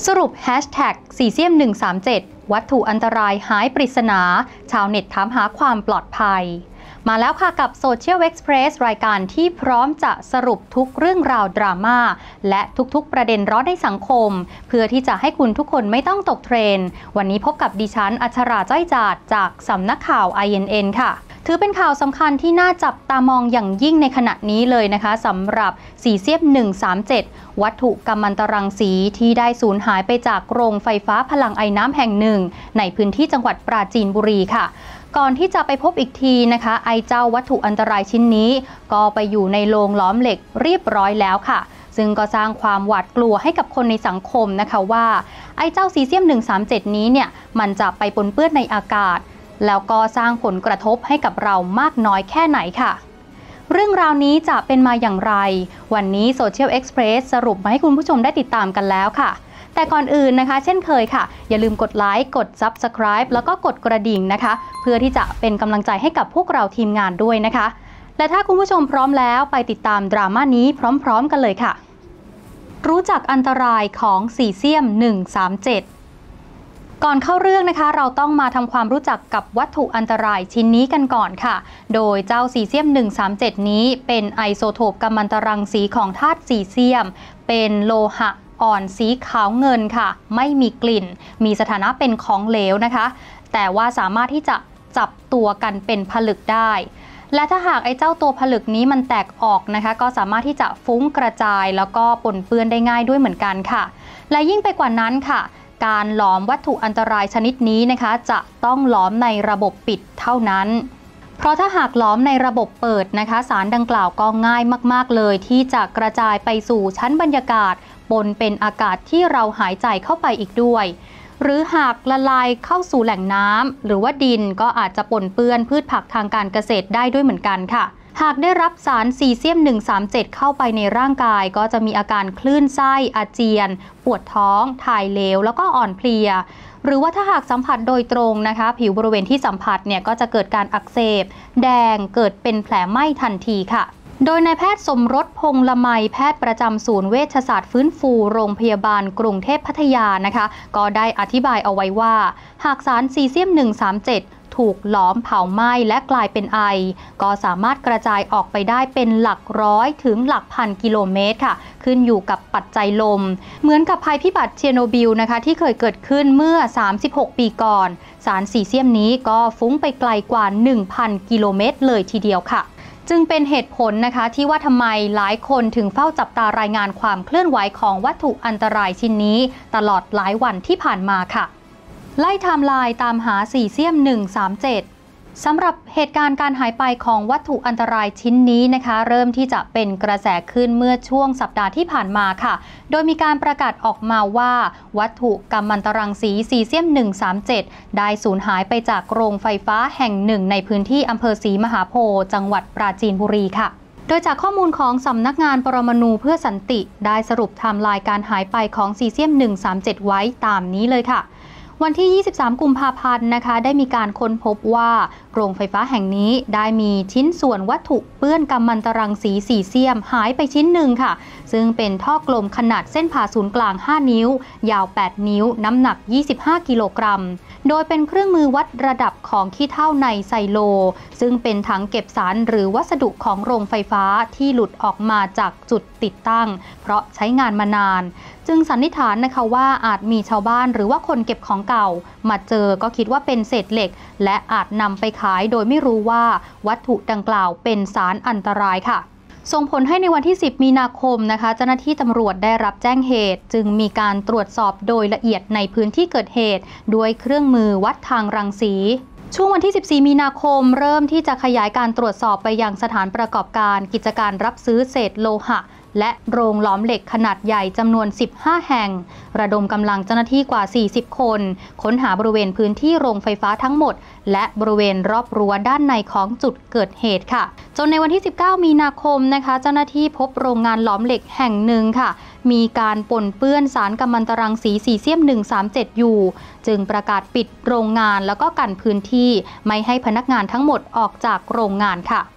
สรุปแฮชแท็กซีเซียม137วัตถุอันตรายหายปริศนาชาวเน็ตถามหาความปลอดภัยมาแล้วค่ะกับ Social Express รายการที่พร้อมจะสรุปทุกเรื่องราวดราม่าและทุกๆประเด็นร้อนในสังคมเพื่อที่จะให้คุณทุกคนไม่ต้องตกเทรนด์วันนี้พบกับดิฉันอัชราจ้อยจาดจากสำนักข่าว INN ค่ะถือเป็นข่าวสำคัญที่น่าจับตามองอย่างยิ่งในขณะนี้เลยนะคะสำหรับซีเซียม137วัตถุกัมมันตรังสีที่ได้สูญหายไปจากโรงไฟฟ้าพลังไอน้ำแห่งหนึ่งในพื้นที่จังหวัดปราจีนบุรีค่ะก่อนที่จะไปพบอีกทีนะคะไอเจ้าวัตถุอันตรายชิ้นนี้ก็ไปอยู่ในโรงล้อมเหล็กเรียบร้อยแล้วค่ะซึ่งก็สร้างความหวาดกลัวให้กับคนในสังคมนะคะว่าไอเจ้าซีเซียม137นี้เนี่ยมันจะไปปนเปื้อนในอากาศแล้วก็สร้างผลกระทบให้กับเรามากน้อยแค่ไหนค่ะเรื่องราวนี้จะเป็นมาอย่างไรวันนี้ Social Express สรุปมาให้คุณผู้ชมได้ติดตามกันแล้วค่ะแต่ก่อนอื่นนะคะเช่นเคยค่ะอย่าลืมกดไลค์กด Subscribe แล้วก็กดกระดิ่งนะคะเพื่อที่จะเป็นกำลังใจให้กับพวกเราทีมงานด้วยนะคะและถ้าคุณผู้ชมพร้อมแล้วไปติดตามดราม่านี้พร้อมๆกันเลยค่ะรู้จักอันตรายของซีเซียม137ก่อนเข้าเรื่องนะคะเราต้องมาทำความรู้จักกับวัตถุอันตรายชิ้นนี้กันก่อนค่ะโดยเจ้าซีเซียม137นี้เป็นไอโซโทปกัมมันตรังสีของธาตุซีเซียมเป็นโลหะอ่อนสีขาวเงินค่ะไม่มีกลิ่นมีสถานะเป็นของเหลวนะคะแต่ว่าสามารถที่จะจับตัวกันเป็นผลึกได้และถ้าหากไอ้เจ้าตัวผลึกนี้มันแตกออกนะคะก็สามารถที่จะฟุ้งกระจายแล้วก็ปนเปื้อนได้ง่ายด้วยเหมือนกันค่ะและยิ่งไปกว่านั้นค่ะการหลอมวัตถุอันตรายชนิดนี้นะคะจะต้องหลอมในระบบปิดเท่านั้นเพราะถ้าหากหลอมในระบบเปิดนะคะสารดังกล่าวก็ง่ายมากๆเลยที่จะกระจายไปสู่ชั้นบรรยากาศปนเป็นอากาศที่เราหายใจเข้าไปอีกด้วยหรือหากละลายเข้าสู่แหล่งน้ำหรือว่าดินก็อาจจะปนเปื้อนพืชผักทางการเกษตรได้ด้วยเหมือนกันค่ะหากได้รับสารซีเซียม137เข้าไปในร่างกายก็จะมีอาการคลื่นไส้อาเจียนปวดท้องถ่ายเหลวแล้วก็อ่อนเพลียหรือว่าถ้าหากสัมผัสโดยตรงนะคะผิวบริเวณที่สัมผัสเนี่ยก็จะเกิดการอักเสบแดงเกิดเป็นแผลไหม้ทันทีค่ะโดยนายแพทย์สมรสพงษ์ละไมแพทย์ประจำศูนย์เวชศาสตร์ฟื้นฟูโรงพยาบาลกรุงเทพพัทยานะคะก็ได้อธิบายเอาไว้ว่าหากสารซีเซียม137ถูกหลอมเผาไหม้และกลายเป็นไอก็สามารถกระจายออกไปได้เป็นหลักร้อยถึงหลักพันกิโลเมตรค่ะขึ้นอยู่กับปัจจัยลมเหมือนกับภัยพิบัติเชอร์โนบิลนะคะที่เคยเกิดขึ้นเมื่อ36ปีก่อนสารซีเซียมนี้ก็ฟุ้งไปไกลกว่า 1,000 กิโลเมตรเลยทีเดียวค่ะจึงเป็นเหตุผลนะคะที่ว่าทำไมหลายคนถึงเฝ้าจับตารายงานความเคลื่อนไหวของวัตถุอันตรายชิ้นนี้ตลอดหลายวันที่ผ่านมาค่ะไล่ไทม์ไลน์ตามหาซีเซียม137สำหรับเหตุการณ์การหายไปของวัตถุอันตรายชิ้นนี้นะคะเริ่มที่จะเป็นกระแสขึ้นเมื่อช่วงสัปดาห์ที่ผ่านมาค่ะโดยมีการประกาศออกมาว่าวัตถุกัมมันตรังสีซีเซียม137ได้สูญหายไปจากโรงไฟฟ้าแห่งหนึ่งในพื้นที่อำเภอศรีมหาโพธิ์จังหวัดปราจีนบุรีค่ะโดยจากข้อมูลของสำนักงานปรมาณูเพื่อสันติได้สรุปไทม์ไลน์การหายไปของซีเซียม137ไว้ตามนี้เลยค่ะวันที่ 23 กุมภาพันธ์นะคะได้มีการค้นพบว่าโรงไฟฟ้าแห่งนี้ได้มีชิ้นส่วนวัตถุเปื้อนกัมมันตรังสีซีเซียมหายไปชิ้นหนึ่งค่ะซึ่งเป็นท่อกลมขนาดเส้นผ่าศูนย์กลาง 5 นิ้วยาว 8 นิ้วน้ำหนัก 25 กิโลกรัมโดยเป็นเครื่องมือวัดระดับของขี้เถ้าในไซโลซึ่งเป็นถังเก็บสารหรือวัสดุของโรงไฟฟ้าที่หลุดออกมาจากจุดติดตั้งเพราะใช้งานมานานจึงสันนิษฐานนะคะว่าอาจมีชาวบ้านหรือว่าคนเก็บของเก่ามาเจอก็คิดว่าเป็นเศษเหล็กและอาจนำไปขายโดยไม่รู้ว่าวัตถุดังกล่าวเป็นสารอันตรายค่ะส่งผลให้ในวันที่ 10 มีนาคมนะคะเจ้าหน้าที่ตำรวจได้รับแจ้งเหตุจึงมีการตรวจสอบโดยละเอียดในพื้นที่เกิดเหตุด้วยเครื่องมือวัดทางรังสีช่วงวันที่ 14 มีนาคมเริ่มที่จะขยายการตรวจสอบไปยังสถานประกอบการกิจการรับซื้อเศษโลหะและโรงหลอมเหล็กขนาดใหญ่จำนวน 15 แห่งระดมกำลังเจ้าหน้าที่กว่า 40 คนค้นหาบริเวณพื้นที่โรงไฟฟ้าทั้งหมดและบริเวณรอบรั้วด้านในของจุดเกิดเหตุค่ะจนในวันที่ 19 มีนาคมนะคะเจ้าหน้าที่พบโรงงานหลอมเหล็กแห่งหนึ่งค่ะมีการปนเปื้อนสารกัมมันตรังสีซีเซียม137อยู่จึงประกาศปิดโรงงานแล้วก็กันพื้นที่ไม่ให้พนักงานทั้งหมดออกจากโรงงานค่ะ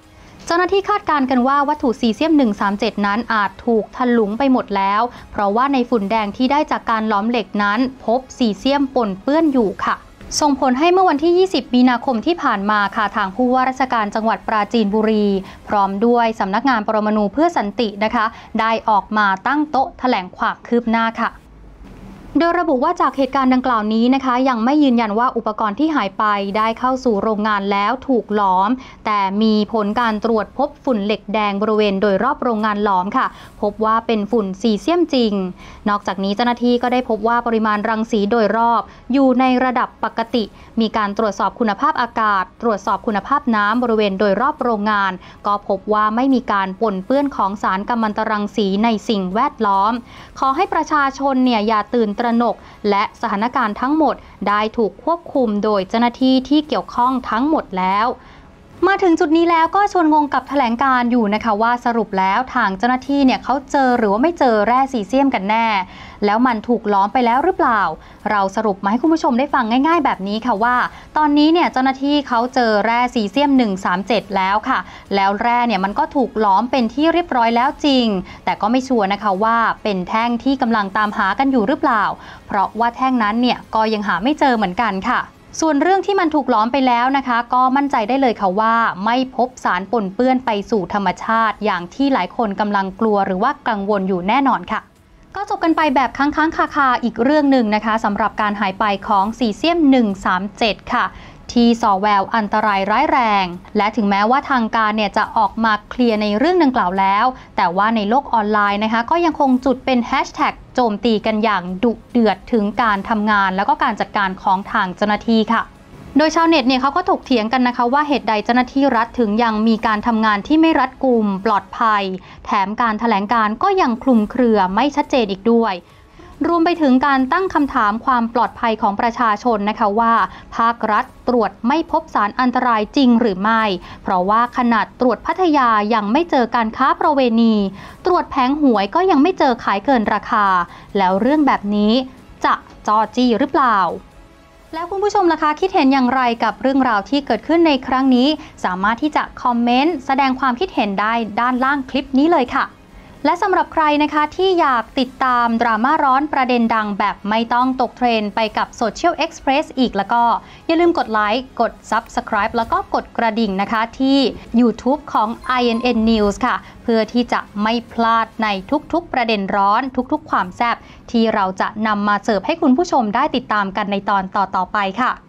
เจ้าหน้าที่คาดการณ์กันว่าวัตถุซีเซียม 137 นั้นอาจถูกถลุงไปหมดแล้วเพราะว่าในฝุ่นแดงที่ได้จากการล้อมเหล็กนั้นพบซีเซียมปนเปื้อนอยู่ค่ะส่งผลให้เมื่อวันที่ 20 มีนาคมที่ผ่านมาค่ะทางผู้ว่าราชการจังหวัดปราจีนบุรีพร้อมด้วยสำนักงานปรมาณูเพื่อสันตินะคะได้ออกมาตั้งโต๊ะแถลงความคืบหน้าค่ะโดยระบุว่าจากเหตุการณ์ดังกล่าวนี้นะคะยังไม่ยืนยันว่าอุปกรณ์ที่หายไปได้เข้าสู่โรงงานแล้วถูกหลอมแต่มีผลการตรวจพบฝุ่นเหล็กแดงบริเวณโดยรอบโรงงานหลอมค่ะพบว่าเป็นฝุ่นซีเซียมจริงนอกจากนี้เจ้าหน้าที่ก็ได้พบว่าปริมาณรังสีโดยรอบอยู่ในระดับปกติมีการตรวจสอบคุณภาพอากาศตรวจสอบคุณภาพน้ำบริเวณโดยรอบโรงงานก็พบว่าไม่มีการปนเปื้อนของสารกัมมันตรังสีในสิ่งแวดล้อมขอให้ประชาชนอย่าตื่นตระหนกและสถานการณ์ทั้งหมดได้ถูกควบคุมโดยเจ้าหน้าที่ที่เกี่ยวข้องทั้งหมดแล้วมาถึงจุดนี้แล้วก็ชวนงงกับแถลงการอยู่นะคะว่าสรุปแล้วทางเจ้าหน้าที่เขาเจอหรือว่าไม่เจอแร่ซีเซียมกันแน่แล้วมันถูกล้อมไปแล้วหรือเปล่าเราสรุปมาให้คุณผู้ชมได้ฟังง่ายๆแบบนี้ค่ะว่าตอนนี้เจ้าหน้าที่เขาเจอแร่ซีเซียม 137 แล้วค่ะแล้วแร่มันก็ถูกล้อมเป็นที่เรียบร้อยแล้วจริงแต่ก็ไม่ชัวร์นะคะว่าเป็นแท่งที่กำลังตามหากันอยู่หรือเปล่าเพราะว่าแท่งนั้นก็ยังหาไม่เจอเหมือนกันค่ะส่วนเรื่องที่มันถูกล้อมไปแล้วนะคะก็มั่นใจได้เลยค่ะว่าไม่พบสารปนเปื้อนไปสู่ธรรมชาติอย่างที่หลายคนกำลังกลัวหรือว่ากังวลอยู่แน่นอนค่ะก็จบกันไปแบบค้างๆคาๆอีกเรื่องหนึ่งนะคะสำหรับการหายไปของซีเซียม 137 ค่ะที่ส่อแววอันตรายร้ายแรงและถึงแม้ว่าทางการจะออกมาเคลียร์ในเรื่องดังกล่าวแล้วแต่ว่าในโลกออนไลน์นะคะก็ยังคงจุดเป็นแฮชแท็กโจมตีกันอย่างดุเดือดถึงการทำงานแล้วก็การจัดการของทางเจ้าหน้าที่ค่ะโดยชาวเน็ตเขาก็ถกเถียงกันนะคะว่าเหตุใดเจ้าหน้าที่รัฐถึงยังมีการทำงานที่ไม่รัดกุมปลอดภัยแถมการแถลงการก็ยังคลุมเครือไม่ชัดเจนอีกด้วยรวมไปถึงการตั้งคำถามความปลอดภัยของประชาชนนะคะว่าภาครัฐตรวจไม่พบสารอันตรายจริงหรือไม่เพราะว่าขนาดตรวจพัทยายังไม่เจอการค้าประเวณีตรวจแผงหวยก็ยังไม่เจอขายเกินราคาแล้วเรื่องแบบนี้จะจ้อจี้หรือเปล่าแล้วคุณผู้ชมล่ะคะคิดเห็นอย่างไรกับเรื่องราวที่เกิดขึ้นในครั้งนี้สามารถที่จะคอมเมนต์แสดงความคิดเห็นได้ด้านล่างคลิปนี้เลยค่ะและสำหรับใครนะคะที่อยากติดตามดราม่าร้อนประเด็นดังแบบไม่ต้องตกเทรนด์ไปกับ Social Express อีกแล้วก็อย่าลืมกดไลค์กด Subscribe แล้วก็กดกระดิ่งนะคะที่ YouTube ของ INN News ค่ะเพื่อที่จะไม่พลาดในทุกๆประเด็นร้อนทุกๆความแซ่บที่เราจะนำมาเสิร์ฟให้คุณผู้ชมได้ติดตามกันในตอนต่อๆไปค่ะ